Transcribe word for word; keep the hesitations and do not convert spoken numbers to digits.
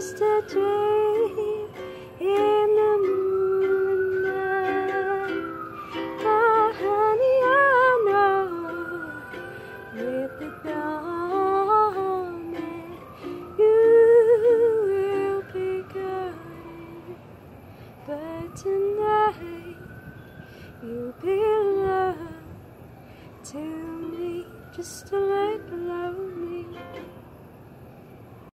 just a dream in the moonlight. Oh, honey, I know with the dawn you will be gone, but tonight you'll be love to me, just a little